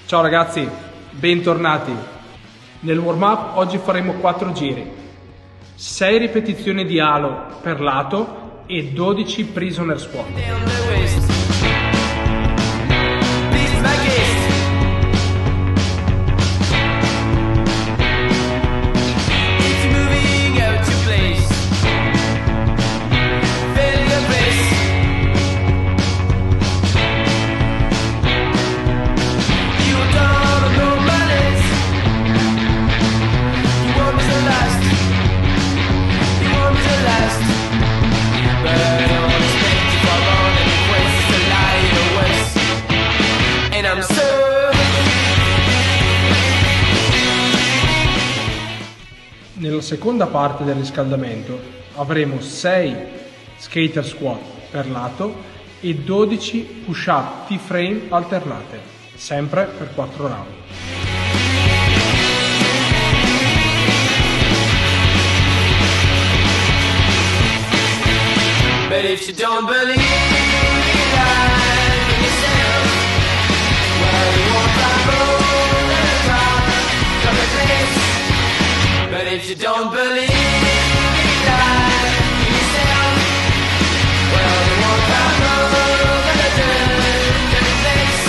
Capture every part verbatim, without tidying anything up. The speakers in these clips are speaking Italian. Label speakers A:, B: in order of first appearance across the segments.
A: Ciao ragazzi, bentornati. Nel warm up oggi faremo quattro giri, sei ripetizioni di halo per lato e dodici prisoner squat. Nella seconda parte del riscaldamento avremo sei skater squat per lato e dodici push up T-frame alternate, sempre per quattro round. But if you don't believe in yourself, well, you won't climb over the top of the cliffs. But if you don't believe in yourself, well, you won't climb over the dirty place.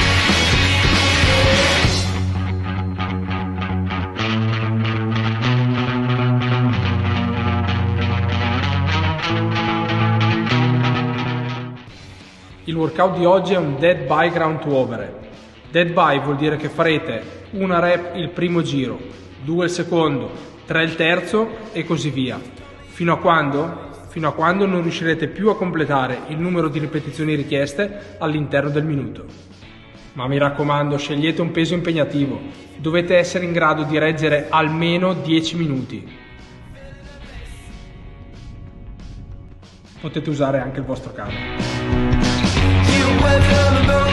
A: Il workout di oggi è un dead by ground to overhead. Dead by vuol dire che farete una rep il primo giro, due il secondo, tre il terzo e così via, fino a quando, fino a quando non riuscirete più a completare il numero di ripetizioni richieste all'interno del minuto. Ma mi raccomando, scegliete un peso impegnativo, dovete essere in grado di reggere almeno dieci minuti. Potete usare anche il vostro cane.